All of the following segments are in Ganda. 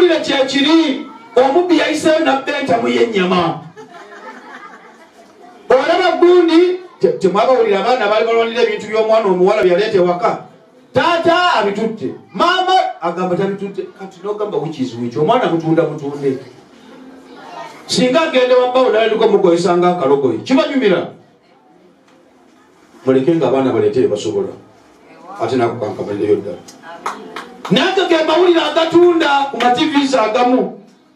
Kibulira kyekiri omubbi yayiseyo nabbenta mu y'ennyama. Olaba gundi temwabawulira abaana baali balwanira ebintu by'omwana omuwala byaleeta ewaka. Taata abitutte, maama agamba tabitutte, kati n'ogamba wikizwiki omwana mutunda mutunde. Singa agende wabbawo naliko mukozesa nga akalogoyi kibanyumira. Muleke nga abaana baleete basobola ate nakukankamalireyo ddala. Naga ge mawulire agatunda ku mativisi agamu.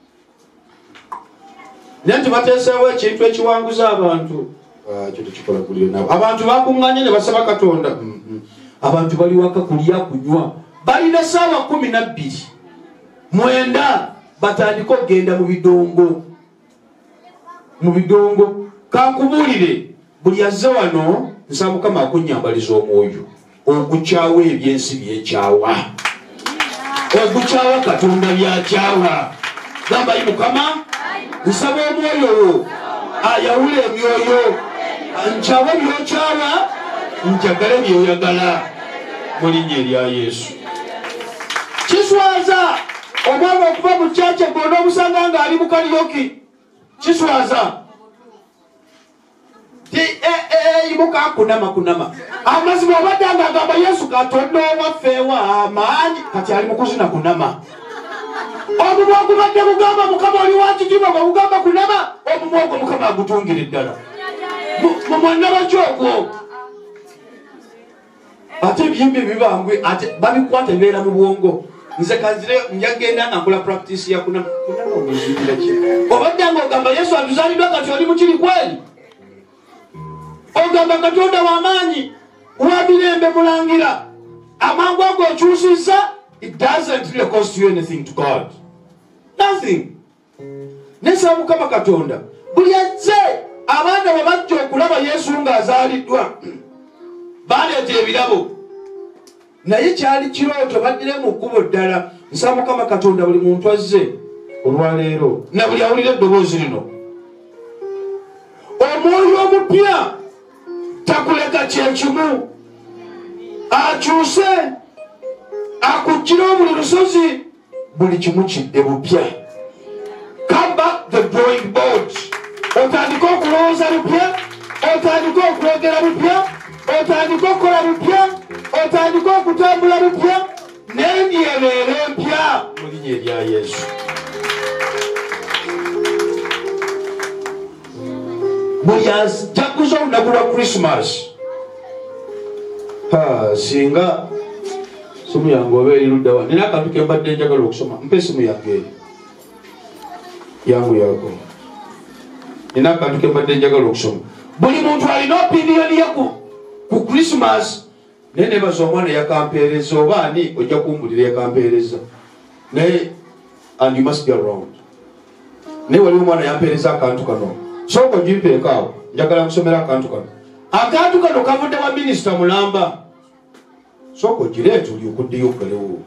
Naye nti bateeseewo ekintu ekiwanguza abantu. Kyo tekikola kuliro nabo. Abantu bakuŋŋanye ne basaba Katonda. Abantu bali waka kulya kunywa. Balina ssaawa 12. 9 batandika okugenda mu bidongo. Mu bidongo. Kankubulire buli azze wano nsaba Mukama akunnyambaliza omwoyo. Okukyawa ebyensi byekyawa. Okukyawa Katonda byakyawa. Gamba yi Mukama nsaba omwoyo ayawula emyoyo. Nkyawe byokyawa njagale byoyagala mu linnya erya Yesu. Kiswaza omwana okuva mu kyakye gonna omusanga nga ali mu kalyoki. Kiswaza imuka kunama amazima obadde agamba Yesu Katonda owafeewa amaanyi kati ali mu kuzina kunama. Omumwa ogubadde gugamba Mukama oli wakitiibwa nga gugamba kunama, omumwa ogwo Mukama agutungire ddala mu mwana bakyogwo. Ate ebyembi bibangwe ate babikwata ebeera mu bwongo. Nze kazire njagenda nga nkola practice ya kunama omuzibira ki. Obadde nga ogamba Yesu atuzaliddwa kati oli mukiri kweli. Ogamba Katonda w'amaanyi wamirembe mulangira amangu ago okyusizza. It doesn't really cost you anything to God. Nothing. Nesa Mukama Katonda buli azze abaana bwe bajja okulaba Yesu ng'azaaliddwa baleeta ebirabo naye kyali kirooto baddire mu kkubo ddala. Nsaba Mukama Katonda buli muntu azze olwaleero na buli awulira eddoboozi lino omwoyo omupya takuleka kyekimu akyuse akukkira buli lusozi buli kimu kidde bupya. Come back the drawing board. Otandika okulowooza lupya, otandika okwogera lupya, otandika okukola lupya, otandika okutambula lupya n'endyereero empya mu linnya erya Yesu. Buli ajaguza olunaku lwa Christmas singa simu yange oba eri ludda wa nina akantu ke mbadde njagala okusoma. Mpe simu yange eri yangu yako. Nina akantu ke mbadde njagala okusoma. Buli muntu alina opiniyoni ye ku Christmas. Naye nebaza omwana yakampeereza oba ani ojja kumbulira yakampeereza naye and you must be around. Naye waliwo omwana yampeereza akantu kano sooka ogimpeekaawo njagala kusomera akantu kano. Akantu kano kavudde wa minisita Mulamba. Sooka ogireeta oli okuddeyo oggalewo.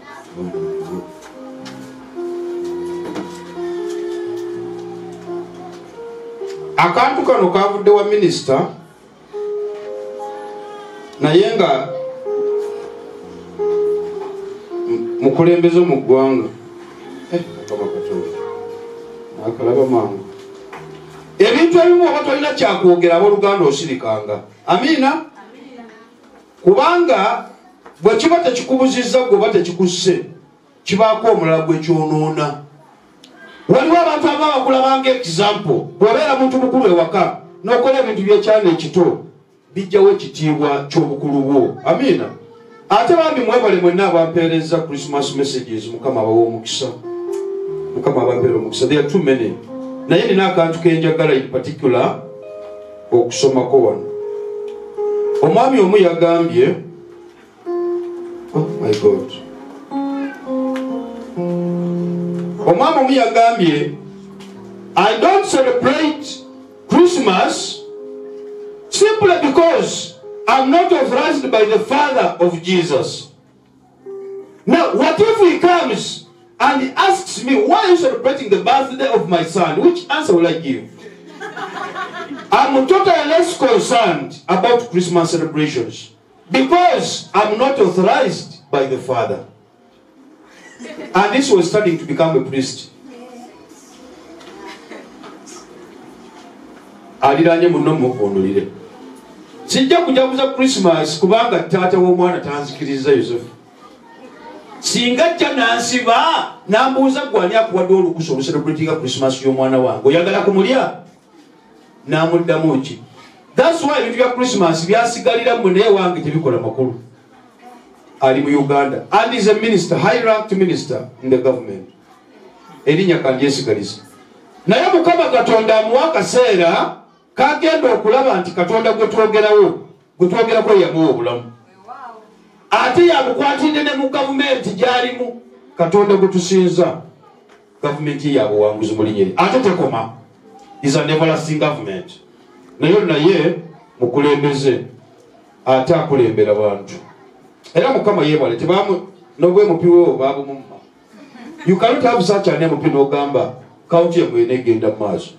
Akantu kano kavudde wa minisita naye nga mukulembeze mu ggwanga. Akalaba mangu ebintu ebimu oba tolina kyakwogera abooluganda osirikanga. Amiina. Kubanga bwe kiba tekikubuzizza gwe oba tekikusse kibaako omulala gwekyonoona. Waliwo abantu abakulabanga example bw'obeera muntu mukulu ewaka n'okola ebintu by'ekyana ekito bijjawo ekitiibwa ky'obukulu bwo. Amiina. Ate bambi mwebale mwenna abampeereza Christmas messages. Mukama abawa omukisa. Mukama abampeera omukisa. There are too many. Naye nina akantu kenjagala in particular okusomako wano. Omwami omu yagambye, oh my God. Omwami omu yagambye, I don't celebrate Christmas simply because I'm not authorized by the father of Jesus. Now, what if he comes and he asks me, why are you celebrating the birthday of my son? Which answer will I give? I'm totally less concerned about Christmas celebrations because I'm not authorized by the Father. And this was studying to become a priest. Aliranye muno muvundulire. Sijja kujaguza Christmas kubanga taata w'omwana tanzikiriza Yosefu. Singa jja nansiba nambuuza gwani akuwadde olukusa olucelebratinga Christmas y'omwana wange oyagala kumulya namuddamu ki. That's why ebintu bya Christmas byasigalira mu naye wange tebikola makulu. Ali mu Uganda and is a minister, high ranked minister in the government. Erinnya kandyesigalisa. Naye Mukama Katonda amuwa akaseera kagenda okulaba nti Katonda gwe twogerako yamuwa obulamu. Ate yamukwatidde ne mu gavumenti gyalimu Katonda gwe tusinza gavumenti yabuwanguzi mu linnya. Ate tekoma, is an everlasting government. Naye mukulembeze ate akulembera bantu. Era Mukama yeebale tebamu nobwe mupiwo babumumma. You cannot have such a name no gamba county egenda maaso.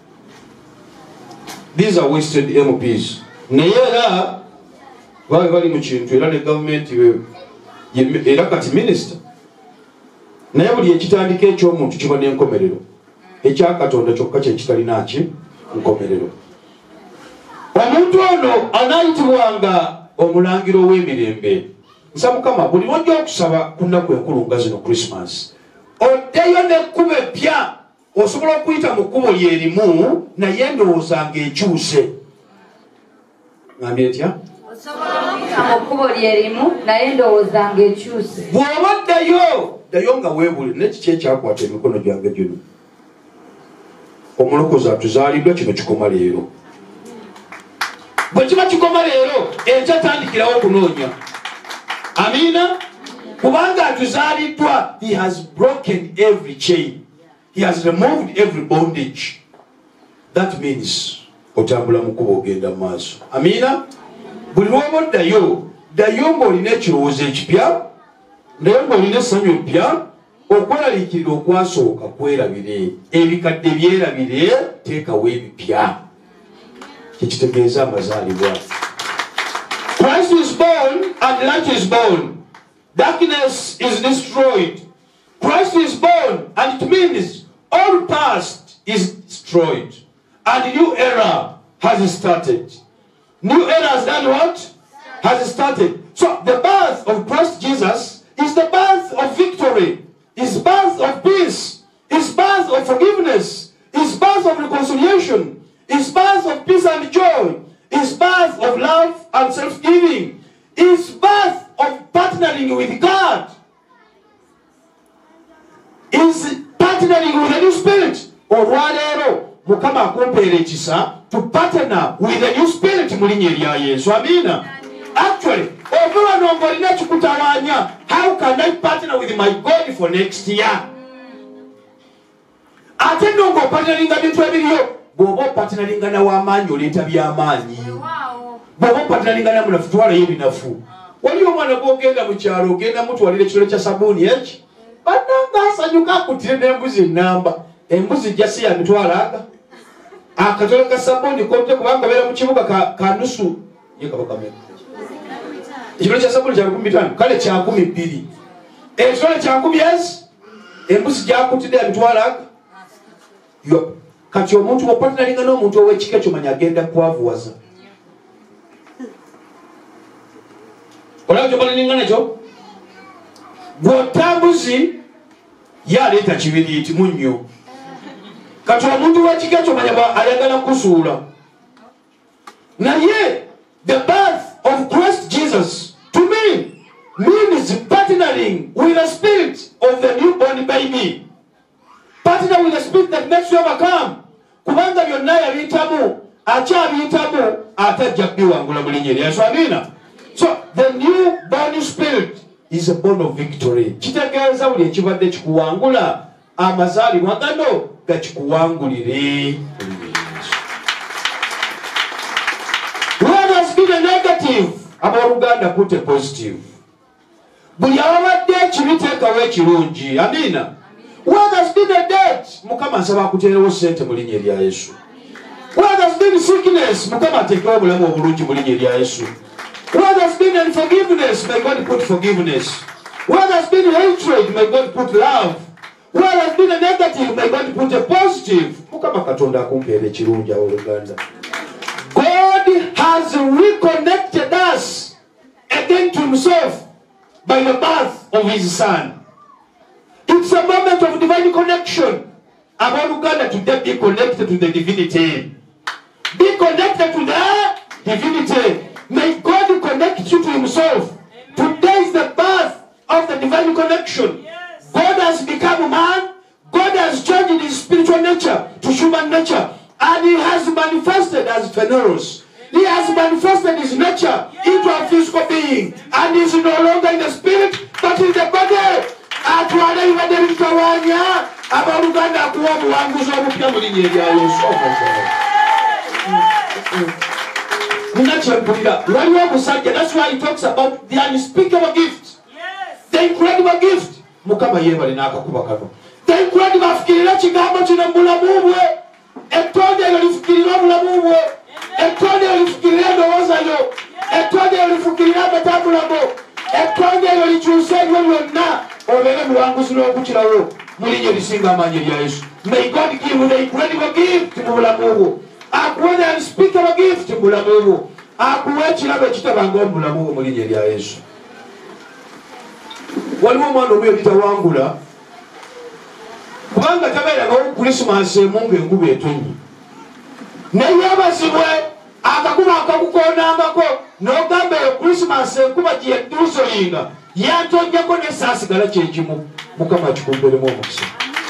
These are wasted MPs. Naye era bali mu kintu era ne government era kati minister. Naye buli ekitandika eky'omuntu kiba n'enkomerero. Ekya Katonda kyokka kye kitalina ki nkomerero. Omuntu ono anayitibwanga omulangiro w'emirembe. Nsa Mukama buli lwojja okusaba ku nnaku enkulu nga zino Christmas. Oddeyo n'ekkubo eppya osobola okuyita mu kkubo lyerimu naye ndowooza ng'ekyuse. Ngambye etya? Osobola okuyita mu kkubo lyerimu naye ndowooza ng'ekyuse. Bw'oba ddayo nga weebule n'ekiki ekyakwata emikono gyange gino. Omulokozi atuzaaliddwa kino kikoma leero. Bwe kiba kikoma leero ekyatandikirawo okunoonya. Amina. Kubanga atuzaaliddwa, he has broken every chain. He has removed every bondage. That means otambula mu kkubo ogenda mu maaso. Amina. Buli lw'oba ddayo ng'olina ekirowoozo ekipya, ddayo ng'olina essanyu eppya, okweraliikirira okwasooka kwerabire, ebikadde byerabire, teekawo ebipya. Kikitegeeza amazaalibwa. Christ is born and light is born. Darkness is destroyed. Christ is born and it means all past is destroyed. And new era has started. New era has done what? Has started. So the birth of Christ Jesus is the birth of victory. Is birth of peace. Is birth of forgiveness. Is birth of reconciliation. Is birth of peace and joy. Is birth of love and self-giving. Is birth of partnering with God. Is partnering with the new spirit. Olwaleero Mukama akumpeera ekisa to partner with the new spirit mu linnya erya Yesu. Amina. Actually, over and over in kikutawaanya, how can I partner with my God for next year? Ate nongo partneringa bintu ebiriyo. Bw'oba partneringa na w'amaanyi oleeta by'amaanyi. Bw'oba partneringa na munafu twala y'ebinafu. Waliwo omwana gw'ogenda mu kyalo ogenda mutwalira ekitole kya sabuuni eki. Bannanga asanyuka akutire n'embuzi ennamba. Embuzi jasi ya mitwala akatole ka sabuuni kote kubanga beera mu kibuga ka nusu ye kabakamera. Ekitole kya sabuuni kya 15 kale kya 12. Ekitole kya 10 embuzi gyakutidde ya mitwala kati omuntu wapatinalinga n'omuntu ow'ekika kyomanya agenda kwavuwaza. Olaba kyopatinalinga nakyo? Bw'otambuzi yaleeta kibiriiti munnyo. Kati omuntu w'ekika kyomanya ayagala kusuula. Naye the birth of Christ Jesus to me means partnering with the spirit of the newborn baby. Partner with the spirit that makes you overcome. Kubanga byonna yabiyitamu, akyabiyitamu, atajja kubiwangula mu linnya erya Yesu. Amina. So the newborn spirit is a born of victory. Kitegeeza buli ekibadde kikuwangula, amazaalibwa gano gakikuwangulire. What has been a negative, abooluganda put a positive. Buli ababadde ekibi teekawo ekirungi. Amina. What has been a debt, Mukama nsaba akuteerewo ssente mu linnya erya Yesu. What has been sickness, Mukama ateekewo obulamu obulungi mu linnya erya Yesu. What has been unforgiveness, may God put forgiveness. Where there's been hatred, may God put love. Where there's been a negative, may God put a positive. God has reconnected us again to himself by the birth of his son. It's a moment of divine connection. About Uganda today, be connected to the divinity. Be connected to the divinity. May God connect you to himself. Amen. Today is the birth of the divine connection. Yes. God has become a man. God has changed his spiritual nature to human nature. And he has manifested as Phaneros. He has manifested his nature into a physical being. And he is no longer in the spirit, but in the body. That's why he talks about the unspeakable gift. The incredible gift. The incredible may God give you the incredible gift to Mulamu. Akuwe the unspeakable gift to Mulamu. Akuwe chirabe chitabango Mulamu mulinye lya Yesu. Waliwo mwana omuyita wangula. Kubanga tabeera nga Christmas emungu enkuba etonyi. Naye abasibwe akakuba akakukoonangako n'ogamba Christmas enkuba gye yadduusolinga yantonjako n'esaasigala kyekimu. Mukama kikumberemu omukisa.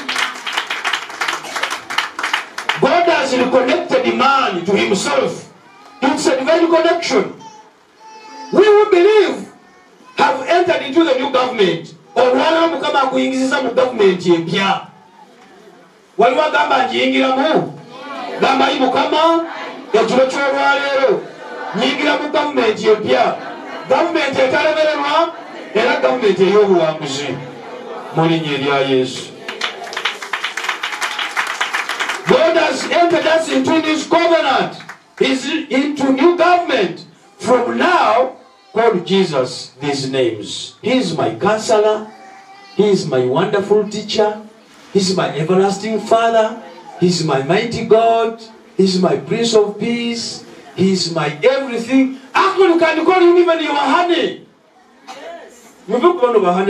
God has reconnected man to himself. It's a divine connection. We who believe have entered into the new government. Olwala mukama akuyingiza mu government empya. Waliwo agamba njiyingiramu. Gamba yi mukama ekiro ky'olwaleero nyingira mu government empya. Government etalemererwa era government ey'obuwanguzi. Mulinnya erya Yesu. God has entered us into his covenant. He's into new government. From now, call Jesus these names. He is my counselor. He is my wonderful teacher. He is my everlasting Father. He is my mighty God. He is my Prince of Peace. He is my everything. Actually, you can call him even your honey. But you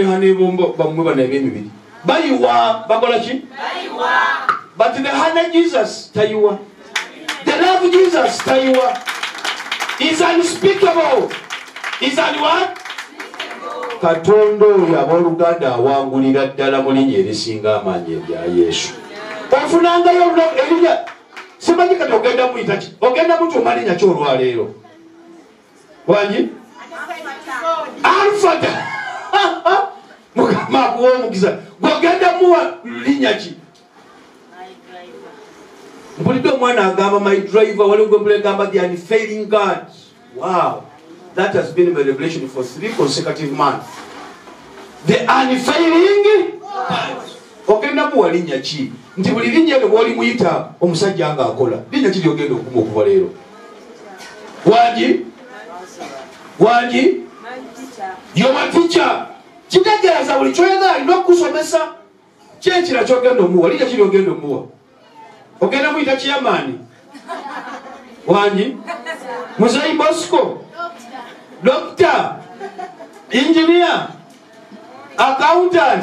are. But the honey Jesus, Taiwa. The love Jesus, Taiwa. Is unspeakable. Is what? Katondo ya Uganda wangulira ddala mulinnya erisinga amaanyi erya Yesu. Ofunangayo Elijah. Simanyi kati ogenda muyita ki? Ogenda mutu malinnya ki olwaleero? Wangi? Alfada. Mukama akuwa omukisa. Gwogenda muwa linnya ki? Mpulidde omwana agamba my driver, waliwo gwe mpulidde agamba the unfailing God. Wow. That has been my revelation for 3 consecutive months. The unfailing God. Ogenda muwa linnya ki? Nti buli linnya lye bw'oli muyita omusajja nga akola. Linnya ki lyogenda okuma okuva leero? Wangi? Wangi? You're my teacher. Kitegeeza buli kyoyagala alina okusomesa. Kyekira kyogenda omuwa. Linnya ki lyogenda omuwa? Ogenda muyita Chairman. Wangi? Muzeyi Bosco. Doctor. Engineer. Accountant.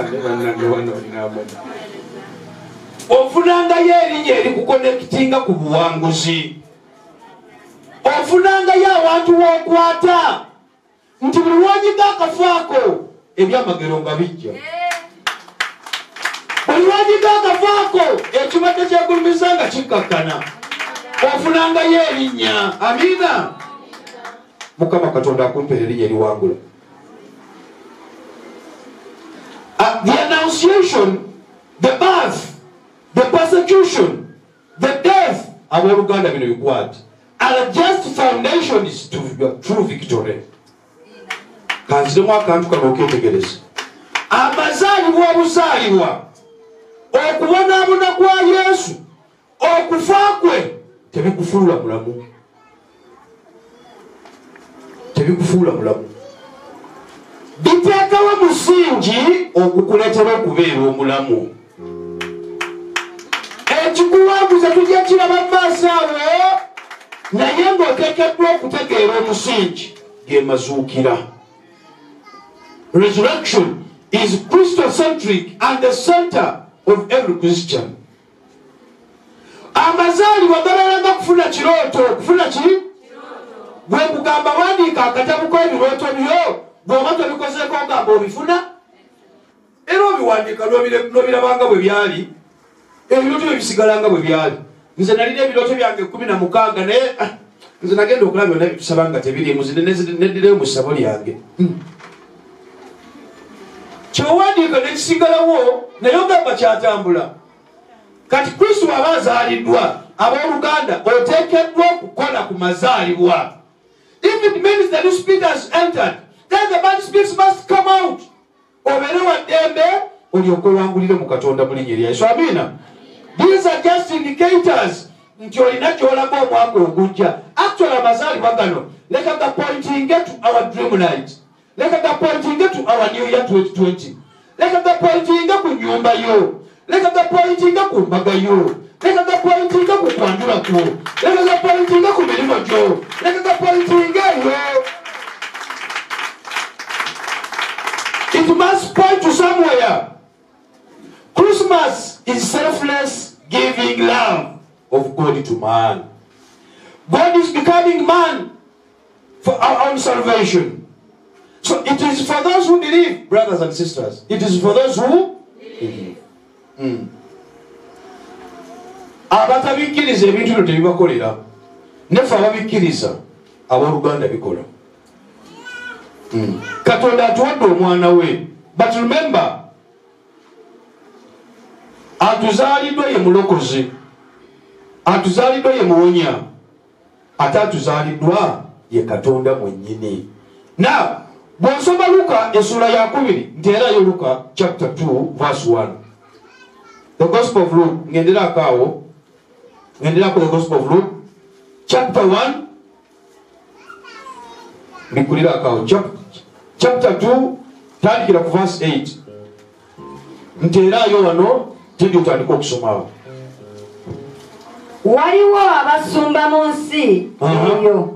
Ofunangayo erinnya erikukonnekitinga ku buwanguzi. Ofunangayo awantu w'okwata. Nti buli lw'onyiga akafaako ebyamagero nga bijja. Buli lw'onyiga akafaako ekibadde kyegulumiza nga kikkakkana. Ofunangayo erinnya. Amiina. Mukama Katonda akumpe erinnya eriwangula. The annunciation, the birth, the persecution, the death of Uganda are just foundations to your true victory. Kanziremu akantu kano oketegereza. Amazaalibwa obuzaalibwa, okubonaabona kwa Yesu, okufa kwe tebikufuula mulamu. Tebikufuula mulamu. Biteeka kuteekawo musingi okukuleetera okubeera omulamu. Ekikuwanguza tujja kiraba mu maaso awo, naye ng'oteekeddwa okutegeera omusingi ge mazuukira. Resurrection is Christocentric and the center of every Christian. Amazaalibwa gabeeranga kufuna kirooto, kufuna ki? Bwe kugamba wandiika akatabu k'ebirooto byo, bw'oba tobikozeeko ogamba obifuna, era obiwandiika n'obirabanga bwe byali, ebirooto bye bisigalanga bwe byali. Nze nalina ebirooto byange 16 naye nze nagenda okulaba byonna bitusaba nga tebiriimu, neddireyo mu ssabo lyange. Kyowandiika nekisigalawo naye ogamba kyatambula. Kati Kristo aba azaaliddwa, abooluganda oteekeddwa okukola ku mazaalibwa. If it means the new spirit has entered, then the bad spirits must come out. Obeere wa ddembe olyoke owangulire mu Katonda mu linnya lya Yesu. Amiina. These are just indicators nti olina gy'olaga omwaka ogujja. Actually amazaalibwa gano leka gapointinge to our dream night. Leka gapointinge to our new year 2020. Leka gapointinge ku nnyumba yo. Leka gapointinge ku mbaga yo. Leka gapointinge ku kwanjula kwo. Leka gapointinge ku mirimu gyo. Leka gapointinge yo. It must point to somewhere. Christmas is selfless giving love of God to man. God is becoming man for our own salvation. So it is for those who believe, brothers and sisters. It is for those who believe. Abatabikkiriza ebintu bino tebibakolera. Neffe ababikkiriza abooluganda bikola. Katonda atuwadde omwana we. But remember, atuzaaliddwa ye mulokozi, atuzaaliddwa ye muwonya, ate atuzaaliddwa ye Katonda mwennyini. Now, bw'osoma Luka essula ya 2, nteerayo Luka chapter 2 verse 1. The Gospel of Luke, ngenderako awo, ngenderako the Gospel of Luke chapter 1, bikulirako awo, chapter 2 tandikira ku verse 8. Nteerayo wano tindi otandika okusoma awo. Waliwo abasumba mu nsi eyo.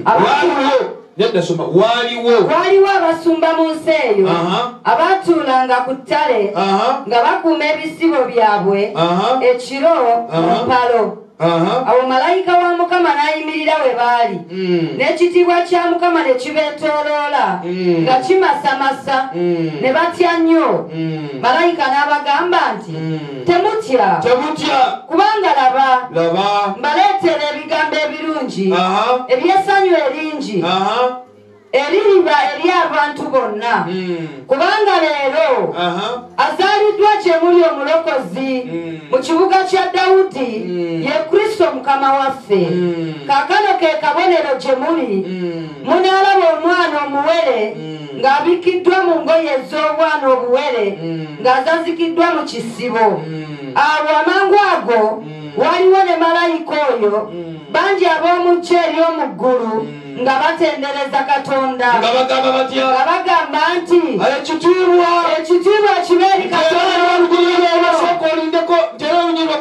Waliwo abasumba mu nsi eyo abatuulanga ku ttale nga bakuuma ebisibo byabwe ekiro mu mpalo. Awo malayika wa Mukama n'ayimirira we baali, n'ekitiibwa kya Mukama ne kibeetooloola nga kimasamasa, ne batya nnyo. Malayika n'abagamba nti, temutya, kubanga laba mbaleetera ebigambo ebirungi eby'essanyu eringi eririba eri abantu bonna. Kubanga leero azaaliddwa gye muli omulokozi mu kibuga kya Dawudi, ye Kristo Mukama waffe. Kaakano ke kabonero gye muli, munaalaba omwana omuwere ng'abikiddwa mu ngoye ez'obwana obuwere ng'azazikiddwa mu kisibo. Awo amangu ago waliwo ne malayika oyo bangi ab'omu ggye ery'omu ggulu nga batendereza Katonda, nga bagamba nti ekitiibwa kibe eri Katonda. Olindeko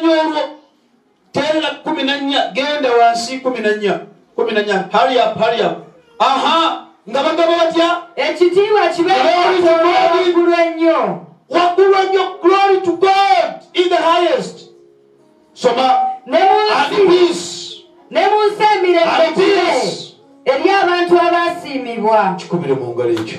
14 genda wansi 14 hurry up. Nga bagamba batya? Ekitiibwa kibe eri Katonda waggulu ennyo. Glory to God in the highest. Soma and peace. Ne mu nsi emirembe eri abantu abasiimibwa. Kikubire mu ngalo ekyo.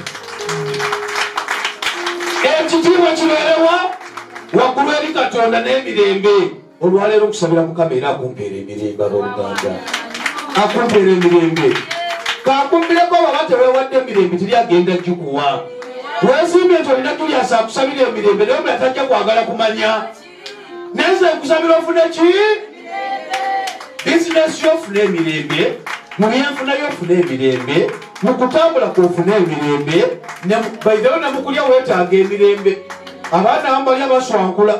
Ekitiibwa kibeerewa waggulu eri Katonda n'emirembe. Olwaleero okusabira Mukama era akumpeera emirembe abooluganda. Akumpeera emirembe. Kakumpireko baba teweewadde emirembe teri agenda gikuwa. Weesimbye nti olina Julius akusabira emirembe naye omulala tajja kwagala kumanya. Neze nkusabira ofune ki? Bizinesi yofuna emirembe, mu byenfuna yofuna emirembe, mu kutambula kwofuna emirembe, baidewo ne mukulya weetaaga emirembe. Abaana bambalya baswankula.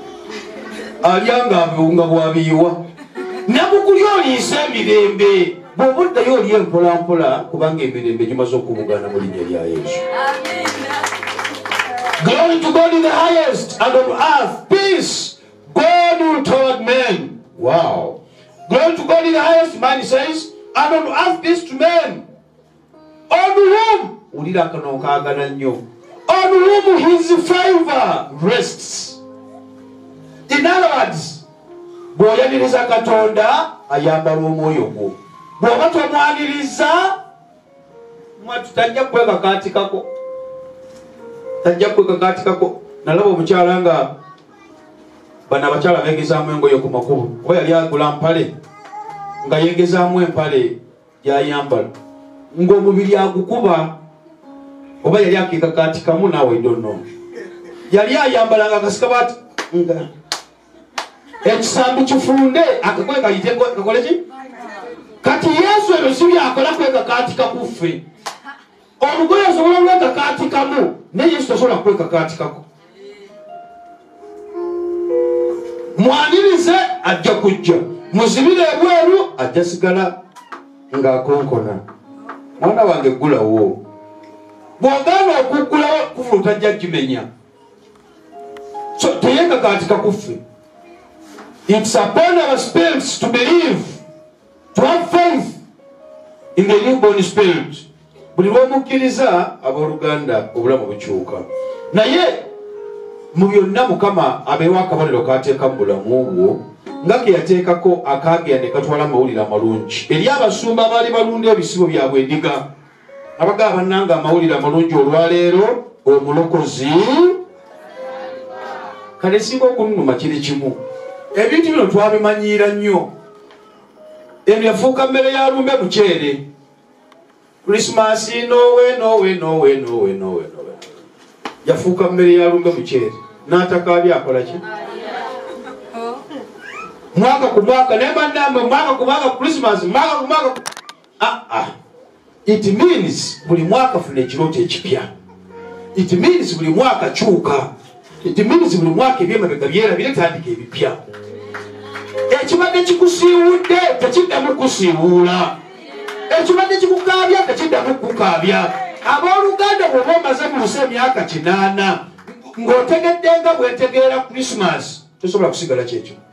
Alya nga bw'abiyiwa. Ne mukulya oliisa emirembe. bw'obuddayo oli empolampola kubanga emirembe gimaze okubugana mu linnya lya Yesu. Glory to God in the highest, and on earth peace, God toward men. Wow. Glory to God in the highest, man says, and on earth peace to men. On whom, on whom his favor rests. In other words, bw'oyaniriza Katonda ayambala omwoyo gwo. Bw'oba tomwaniriza tajja kwekakaatikako. Tajja kwekakaatikako. Nalaba omukyala nga bano abakyala beegezaamu engoye ku makubo. Oba yali agula mpale nga yeegezaamu empale gy'ayambala. Ng'omubiri agukuba oba yali akekakaatikamu naawe don't know. Yali ayambala nga kasikabaati nga ekisambi kifunde akakoye kayite kakole ki? Kati Yesu ebyo si byakola kwekakaatika kuffe. Olugoye asobola kwekakaatikamu naye Yesu tasobola kwekakaatikako. Mwanirize ajja kujja, muzibire ebweru ajja sigala ng'akonkona. Mwana wange ggulawo. Bw'ogaana okuggulawo kufulu tajja kimenya. So teyekakaatika kuffe. It's upon our spirits to believe, to have faith in the newborn spirit. Buli lw'omukkiriza abooluganda obulamu bukyuka. Naye mu byonna Mukama abeewa akabonero k'ateeka mu bulamu obwo nga ke yateekako akaagera ne katwala amawulire amalungi eri abasumba abaali balunda ebisibo byabwe endiga abagaba bannanga amawulire amalungi olwaleero omulokozi kale singa okununuma kiri kimu. Ebintu bino twabimanyiira nnyo. Ebyo yafuuka mmere ya lumbe mukyere. Krismasi nowe. Yafuuka mmere ya lumbe mukyere. N'atakaabya akola ki? Mwaka ku mwaka ne bannamwe mwaka ku mwaka Christmas mwaka ku mwaka. It means buli mwaka funa ekirooto ekipya. It means buli mwaka kyuka. It means buli mwaka ebyemabega byerabire tandika ebipya. Ekibadde kikusiiwudde tekiddamu kusiiwuula. Ekibadde kikukaabya tekiddamu kukaabya. Abooluganda bw'oba omaze mu lusa emyaka 8 ng'otegedde nga bw'entegeera Christmas tosobola kusigala kyekyo.